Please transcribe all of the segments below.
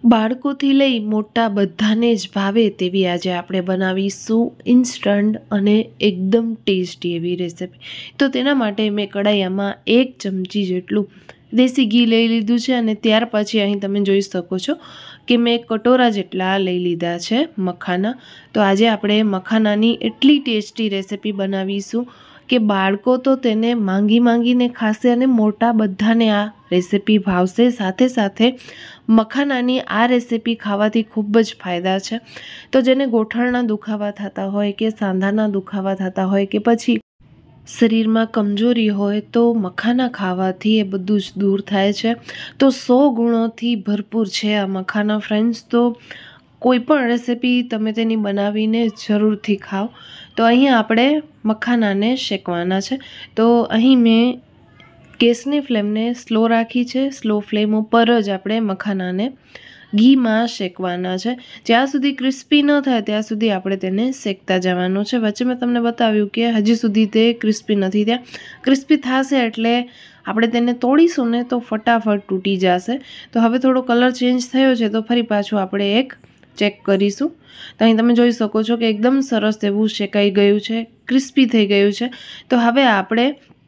બાળકોથી લઈ મોટા બધાને જ ભાવે તેવી આજે આપણે બનાવીશું ઇન્સ્ટન્ટ અને એકદમ ટેસ્ટી એવી રેસીપી। તો તેના માટે મેં કડાઈમાં 1 ચમચી જેટલું દેશી ઘી લઈ લીધું છે અને ત્યાર પછી અહીં તમે જોઈ શકો છો કે મેં કટોરા જેટલા લઈ લીધા છે મખાના। તો આજે આપણે મખાનાની એટલી ટેસ્ટી રેસીપી બનાવીશું કે બાળકો તો તેને માંગીને ખાશે અને મોટા બધાને આ રેસીપી ભાવશે। સાથે સાથે મખાનાની આ રેસીપી ખાવાથી ખૂબ જ ફાયદા છે। તો જેને ગોઠણના દુખાવા થતા હોય કે સાંધાના દુખાવા થતા હોય કે પછી શરીરમાં કમજોરી હોય તો મખાના ખાવાથી એ બધું જ દૂર થાય છે। તો 100 ગુણોથી ભરપૂર છે આ મખાના ફ્રેન્ડ્સ। તો કોઈ પણ રેસીપી તમે તેની બનાવીને જરૂરથી ખાઓ। તો અહીં આપણે મખાનાને શેકવાના છે। તો અહીં મેં ગેસની ફ્લેમને સ્લો રાખી છે। સ્લો ફ્લેમ ઉપર જ આપણે મખાનાને ઘીમાં શેકવાના છે। જ્યાં સુધી ક્રિસ્પી ન થાય ત્યાં સુધી આપણે તેને શેકતા જવાનું છે। વચ્ચે મેં તમને બતાવ્યું કે હજી સુધી તે ક્રિસ્પી નથી થયા। ક્રિસ્પી થશે એટલે આપણે તેને તોડીશું ને તો ફટાફટ તૂટી જશે। તો હવે થોડો કલર ચેન્જ થયો છે તો ફરી પાછું આપણે એક ચેક કરીશું। તો અહીં તમે જોઈ શકો છો કે એકદમ સરસ એવું શેકાઈ ગયું છે, ક્રિસ્પી થઈ ગયું છે। તો હવે આપણે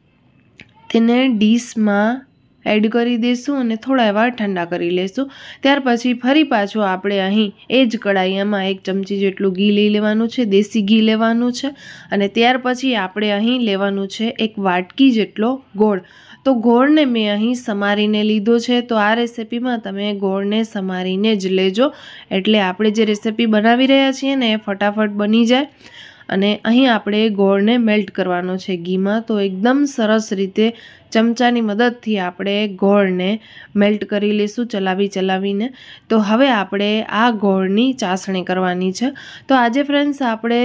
તેને ડીશમાં એડ કરી દઈશું અને થોડા એવા ઠંડા કરી લઈશું। ત્યાર પછી ફરી પાછું આપણે અહીં એ જ કડાઈમાં 1 ચમચી જેટલું ઘી લઈ લેવાનું છે, દેશી ઘી લેવાનું છે અને ત્યાર પછી આપણે અહીં લેવાનું છે 1 વાટકી જેટલો ગોળ। તો ગોળને મેં અહીં સમારીને લીધો છે। તો આ રેસીપીમાં તમે ગોળને સમારીને જ લેજો એટલે આપણે જે રેસીપી બનાવી રહ્યા છીએ ને એ ફટાફટ બની જાય। અને અહીં આપણે ગોળને મેલ્ટ કરવાનો છે ઘીમાં। તો એકદમ સરસ રીતે ચમચાની મદદથી આપણે ગોળને મેલ્ટ કરી લઈશું ચલાવીને। તો હવે આપણે આ ગોળની ચાસણી કરવાની છે। તો આજે ફ્રેન્ડ્સ આપણે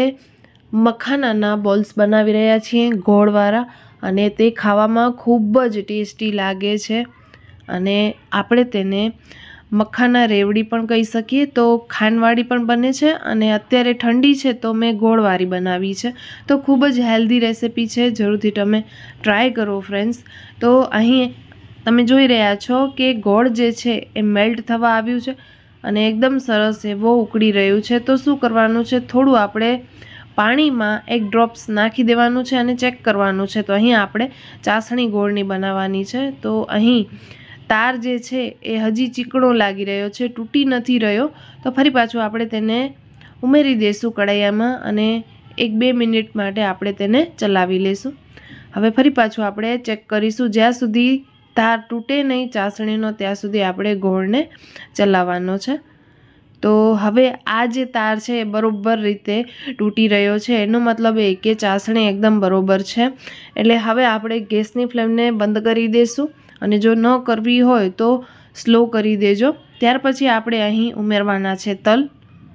મખાનાના બોલ્સ બનાવી રહ્યા છીએ ગોળવાળા અને તે ખાવામાં ખૂબ જ ટેસ્ટી લાગે છે અને આપણે તેને મખાના રેવડી પણ કહી શકીએ। તો ખાંડવાળી પણ બને છે અને અત્યારે ઠંડી છે તો મેં ગોળવાળી બનાવી છે। તો ખૂબ જ હેલ્ધી રેસીપી છે, જરૂરથી તમે ટ્રાય કરો ફ્રેન્ડ્સ। તો અહીં તમે જોઈ રહ્યા છો કે ગોળ જે છે એ મેલ્ટ થવા આવ્યું છે અને એકદમ સરસ એવો ઉકળી રહ્યું છે। તો શું કરવાનું છે, થોડું આપણે પાણીમાં 1 ડ્રોપ્સ નાખી દેવાનું છે અને ચેક કરવાનું છે। તો અહીં આપણે ચાસણી ગોળની બનાવવાની છે। તો અહીં તાર જે છે એ હજી ચીકણો લાગી રહ્યો છે, તૂટી નથી રહ્યો। તો ફરી પાછું આપણે તેને ઉમેરી દઈશું કડાઈમાં અને 1-2 મિનિટ માટે આપણે તેને ચલાવી લઈશું। હવે ફરી પાછું આપણે ચેક કરીશું, જ્યાં સુધી તાર તૂટે નહીં ચાસણીનો ત્યાં સુધી આપણે ગોળને ચલાવવાનો છે। તો હવે આ જે તાર છે એ બરોબર રીતે તૂટી રહ્યો છે, એનો મતલબ એ કે ચાસણી એકદમ બરોબર છે। એટલે હવે આપણે ગેસની ફ્લેમને બંધ કરી દઈશું અને જો ન કરવી હોય તો સ્લો કરી દેજો। ત્યાર પછી આપણે અહીં ઉમેરવાના છે તલ।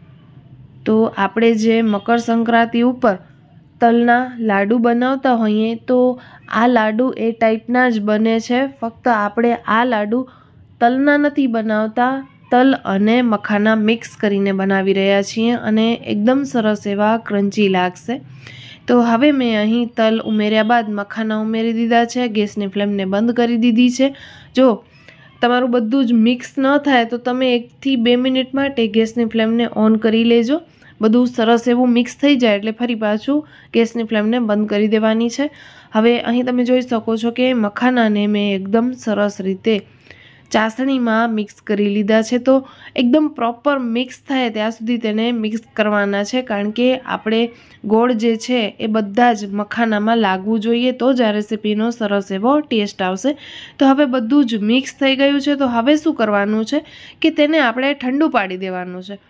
તો આપણે જે મકર સંક્રાંતિ ઉપર તલના લાડુ બનાવતા હોઈએ તો આ લાડુ એ ટાઈપના જ બને છે। ફક્ત આપણે આ લાડુ તલના નથી બનાવતા, તલ અને મખાના મિક્સ કરીને બનાવી રહ્યા છીએ અને એકદમ સરસ એવા ક્રન્ચી લાગશે। તો હવે મેં અહીં તલ ઉમેર્યા બાદ મખાના ઉમેરી દીધા છે, ગેસની ફ્લેમને બંધ કરી દીધી છે। જો તમારું બધું જ મિક્સ ન થાય તો તમે 1 થી 2 મિનિટ માટે ગેસની ફ્લેમને ઓન કરી લેજો। બધું સરસ એવું મિક્સ થઈ જાય એટલે ફરી પાછું ગેસની ફ્લેમને બંધ કરી દેવાની છે। હવે અહીં તમે જોઈ શકો છો કે મખાનાને મેં એકદમ સરસ રીતે ચાસણીમાં મિક્સ કરી લીધા છે। તો એકદમ પ્રોપર મિક્સ થાય ત્યાં સુધી તેને મિક્સ કરવાના છે, કારણ કે આપણે ગોળ જે છે એ બધા જ મખાનામાં લાગવું જોઈએ તો જ આ રેસીપીનો સરસ એવો ટેસ્ટ આવશે। તો હવે બધું જ મિક્સ થઈ ગયું છે। તો હવે શું કરવાનું છે કે તેને આપણે ઠંડુ પાડી દેવાનું છે।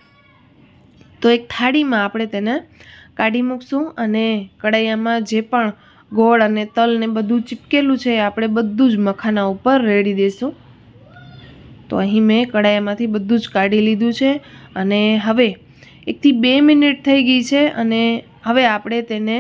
તો એક થાળીમાં આપણે તેને કાઢી મૂકશું અને કડાઈમાં જે પણ ગોળ અને તલ ને બધું ચીપકેલું છે એ આપણે બધું જ મખાના ઉપર રેડી દઈશું। તો અહીં મેં કડાઈમાંથી બધું જ કાઢી લીધું છે અને હવે 1 થી 2 મિનિટ થઈ ગઈ છે અને હવે આપણે તેને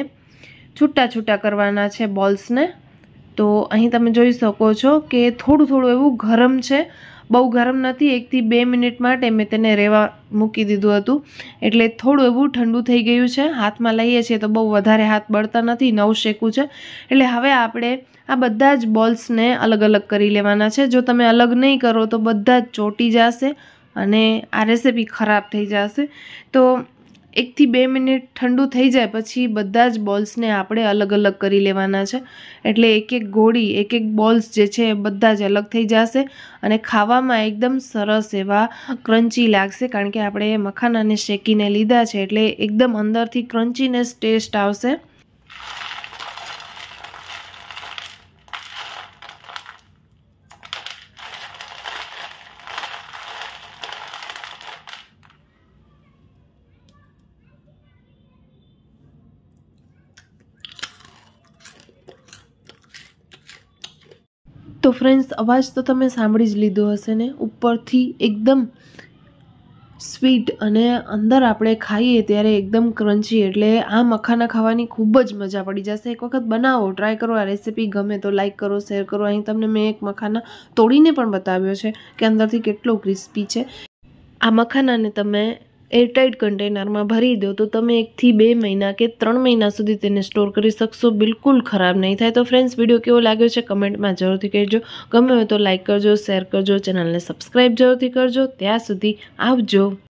છૂટા કરવાના છે બોલ્સને। તો અહીં તમે જોઈ શકો છો કે થોડું એવું ગરમ છે, બહુ ગરમ નથી। 1 થી 2 મિનિટ માટે મેં તેને રહેવા મૂકી દીધું હતું એટલે થોડું એવું ઠંડુ થઈ ગયું છે। હાથમાં લઈએ છીએ તો બહુ વધારે હાથ બળતા નથી, નવું શેકું છે એટલે હવે આપણે આ બધા જ બોલ્સને અલગ કરી લેવાના છે। જો તમે અલગ નહીં કરો તો બધા જ ચોંટી જશે અને આ રેસીપી ખરાબ થઈ જશે. તો 1 થી 2 મિનિટ ઠંડુ થઈ જાય પછી બધા જ બોલ્સને આપણે અલગ અલગ કરી લેવાના છે. એટલે એક એક ગોળી, એક એક બોલ્સ જે છે એ બધા જ અલગ થઈ જશે અને ખાવામાં એકદમ સરસ એવા ક્રન્ચી લાગશે, કારણ કે આપણે મખાનાને શેકીને લીધા છે એટલે એકદમ અંદરથી ક્રન્ચીનેસ ટેસ્ટ આવશે. તો ફ્રેન્ડ્સ, અવાજ તો તમે સાંભળી જ લીધો હશે ને. ઉપરથી એકદમ સ્વીટ અને અંદર આપણે ખાઈએ ત્યારે એકદમ ક્રન્ચી. એટલે આ મખાના ખાવાની ખૂબ જ મજા પડી જશે. એક વખત બનાવો, ટ્રાય કરો. આ રેસીપી ગમે તો લાઈક કરો, શેર કરો. અહીં તમને મેં એક મખાના તોડીને પણ બતાવ્યો છે કે અંદરથી કેટલો ક્રિસ્પી છે. આ મખાનાને તમે એરટાઇટ કન્ટેનરમાં ભરી દો તો તમે 1 થી 2 મહિના કે 3 મહિના સુધી તેને સ્ટોર કરી શકશો. બિલકુલ ખરાબ નહીં થાય. તો ફ્રેન્ડ્સ, વિડીયો કેવો લાગ્યો છે કમેન્ટમાં જરૂરથી કહેજો. ગમે હોય તો લાઈક કરજો, શેર કરજો, ચેનલને સબસ્ક્રાઈબ જરૂરથી કરજો. ત્યાં સુધી આવજો.